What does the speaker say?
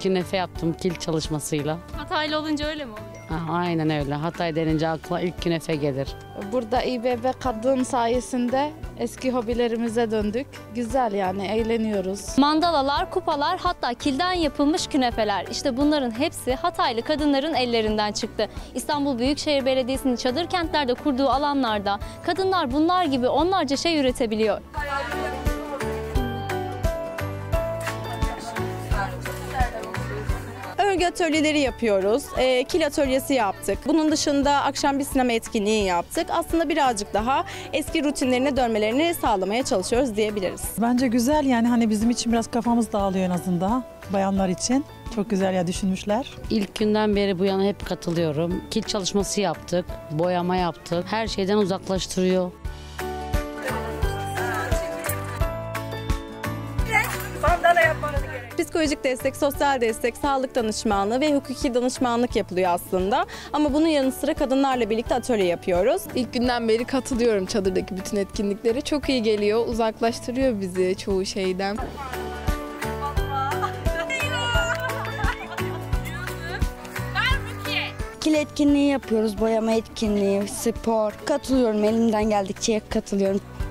künefe yaptım kil çalışmasıyla. Hataylı olunca öyle mi oluyor? Aynen öyle. Hatay denince akla ilk künefe gelir. Burada İBB kadın sayesinde eski hobilerimize döndük. Güzel yani eğleniyoruz. Mandalalar, kupalar, hatta kilden yapılmış künefeler. İşte bunların hepsi Hataylı kadınların ellerinden çıktı. İstanbul Büyükşehir Belediyesi'nin çadır kentlerde kurduğu alanlarda kadınlar bunlar gibi onlarca şey üretebiliyor. Örgü atölyeleri yapıyoruz, kil atölyesi yaptık. Bunun dışında akşam bir sinema etkinliği yaptık. Aslında birazcık daha eski rutinlerine dönmelerini sağlamaya çalışıyoruz diyebiliriz. Bence güzel yani hani bizim için biraz kafamız dağılıyor en azından bayanlar için. Çok güzel ya düşünmüşler. İlk günden beri bu yana hep katılıyorum. Kil çalışması yaptık, boyama yaptık. Her şeyden uzaklaştırıyor. Psikolojik destek, sosyal destek, sağlık danışmanlığı ve hukuki danışmanlık yapılıyor aslında. Ama bunun yanı sıra kadınlarla birlikte atölye yapıyoruz. İlk günden beri katılıyorum çadırdaki bütün etkinliklere. Çok iyi geliyor, uzaklaştırıyor bizi çoğu şeyden. Kil etkinliği yapıyoruz, boyama etkinliği, spor. Katılıyorum, elimden geldikçe katılıyorum.